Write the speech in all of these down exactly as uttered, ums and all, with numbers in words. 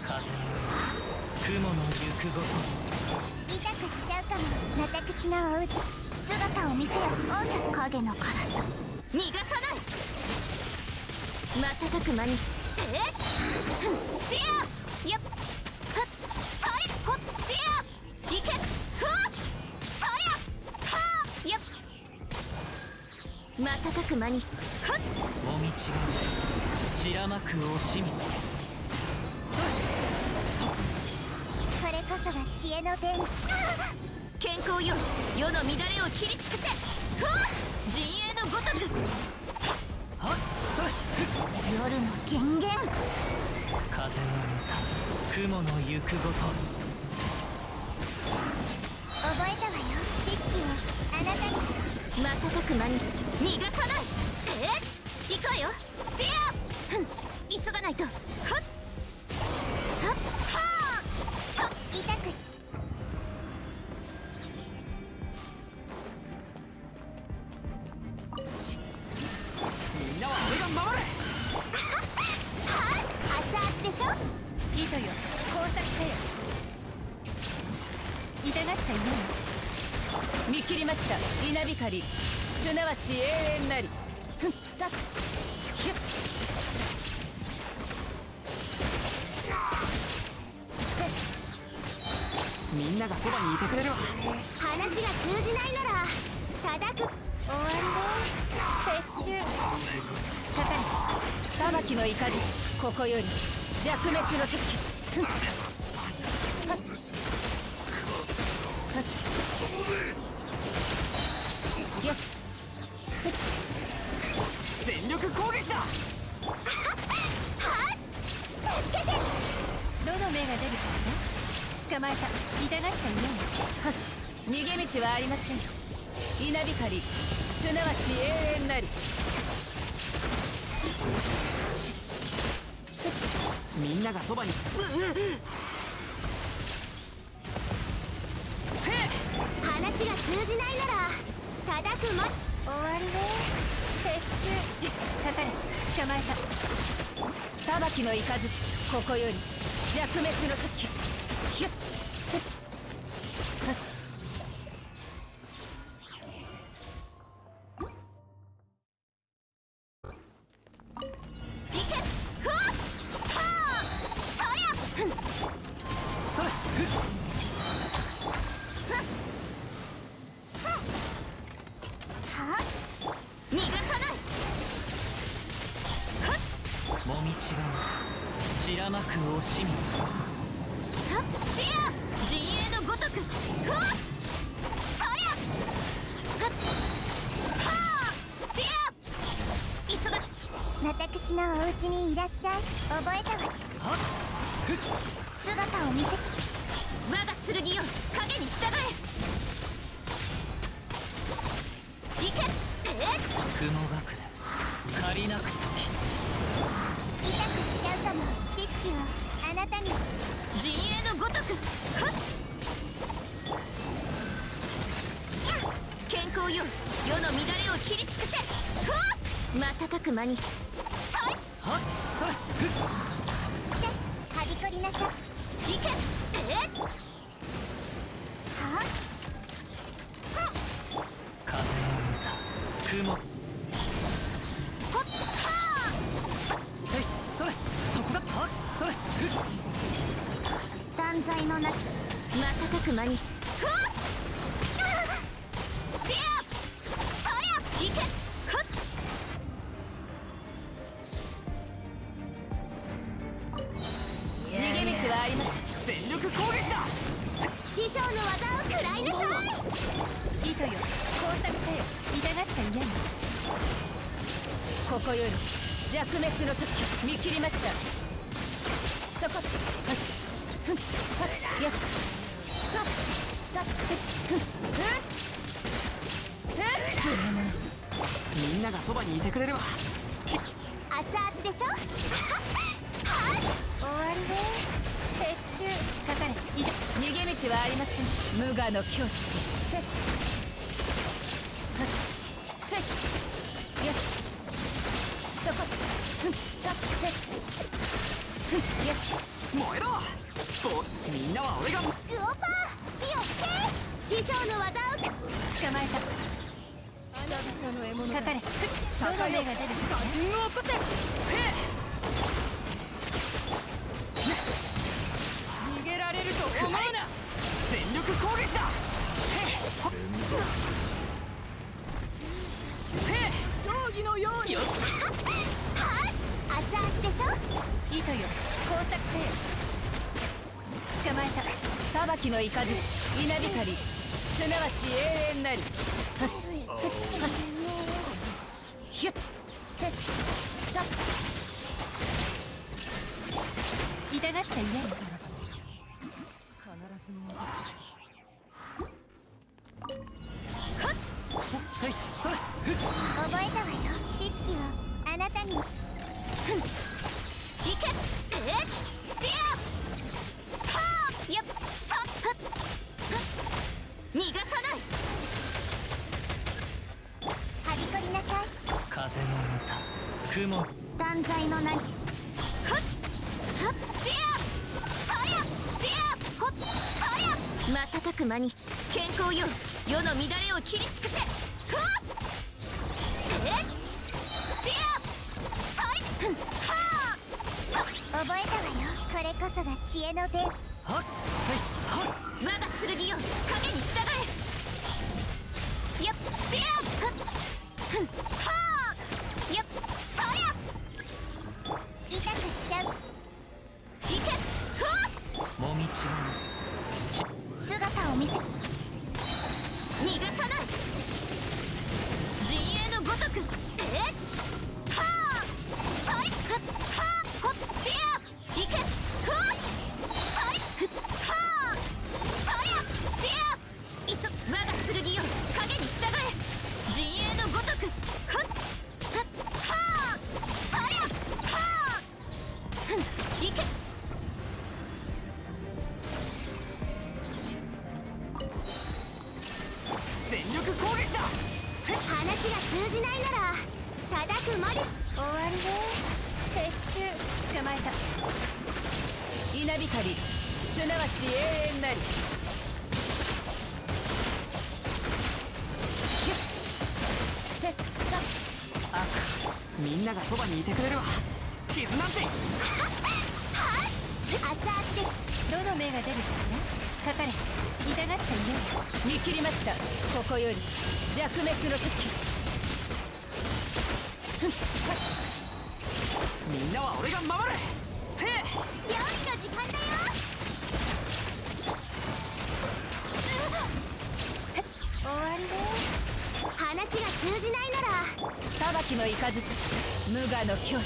風の雲の行くごと痛くしちゃうかも。私のおうち姿を見せよ。オズ影の辛さ。 逃がさない。瞬く間にえっふんディアよっふっそれほっディアいけふっそりゃはあよっ瞬く間にふっもみちが散らまく惜しみ。 これこそが知恵の伝。 健康よ世の乱れを切り尽くせ。ふわっ陣営のごとくはっそれ夜の権限。 風の雲の行くごと覚えたわよ。知識をあなたに。 瞬く間に逃がさない。えっ行くわよディアふん急がないと。ふっはっはあそ痛くみんなは俺が守れ。 はあ熱々でしょ。 糸よ工作せよ。痛がっちゃいない。見切りました稲光すなわち永遠なり。ふんたっひゅっみんながそばにいてくれるわ。 話が通じないなら叩く。終わりで撤収。 かかれ裁きの怒りここより弱滅の時。ふんはっはっよっふっ全力攻撃だ。 はっ助けて。 どの目が出るかね。捕まえた。痛がっちゃいない。はっ逃げ道はありません。稲光すなわち永遠なり。 みんながそばに。 話が通じないなら叩くも。終わりで撤収。 かかれ捕まえた。裁きの雷ここより弱滅の時。ひゅっふっはっいけふわっはあそりゃふんそれは逃がさない。はっもみちが散らまく惜しみ。 はっディア陣営のごとくふわっそりゃはっはあディア急が私のお家にいらっしゃい。覚えたわ。 はっふっ姿を見せ。 我が剣よ影に従え。いけえっ雲隠れ借りなく時痛くしちゃうかも。知識をあなたに。 陣営のごとくはっ健康よ世の乱れを切り尽くせ。ふわっ瞬く間にそれはっそれふっせはびこりなさい。 いけえっはあ風の雲ほっはせいそれそこだ。はっそれふっ断罪のな。 あ瞬く間にふわっディアそりゃいけふっ逃げ道はあります。 全力攻撃だ。 師匠の技を食らいなさい。 糸よ工作せよ痛がっちゃいない。ここより弱滅の時見切りました。そこはっふんはっやっストップだってふんふんふんみんながそばにいてくれるわ。 熱々でしょ。はっ終わりで撤収。かかれいた逃げ道はありません。無我の境地てっはっせいやっそこふんだってふんやっ燃えろ。ぼみんなは俺が。 ウオパーよって師匠の技を捕まえた。久々の獲物だ。かかれ。どの目が出るか。打順を起こせ。逃げられると思うな。 全力攻撃だ。定規のように。よし。 はっ熱々でしょ。 糸よ工作せよ。捕まえた。裁きの雷稲光すなわち永遠なり。はっはっはっひゅってった痛がっちゃ嫌よ。さらば必ず戻る。 せいそれ。 覚えたわよ知識をあなたに。ふんいけえっディアはあよっさっふっ逃がさない。はびこりなさい。 風の歌雲。 断罪の名に。ふっふっディアそりゃディアほっそりゃ瞬く間に健康よ世の乱れを切り尽くせ。ふわっえっディアそりふんはあそ覚えたわよこれこそが知恵の伝。 はっせいはっ。 我が剣よ影に従え。よっディアふっふんはあよっそりゃ痛くしちゃう。いけふわっもみち姿を見せ逃がさない。陣営のごとくえっはあそりふっはあほっディアいけふわっそりふっはあそりゃディアいそ我が剣よ影に従え。陣営のごとくふっふっはあそりゃはあふんいけ全力攻撃だ。 話が通じないなら叩くまで。 終わりね。撤収。捕まえた。稲光すなわち永遠なり。ひゅってったあみんながそばにいてくれるわ。傷なんて。 熱々です。 どの目が出るかしら。かかれ。痛がっちゃいない。見切りました。ここより弱滅の時。 みんなは俺が守る。せい料理の時間だよ。 終わりね。 話が通じないなら裁きの雷無我の境地。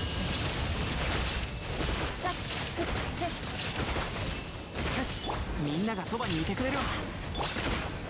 たっふってみんながそばにいてくれるわ。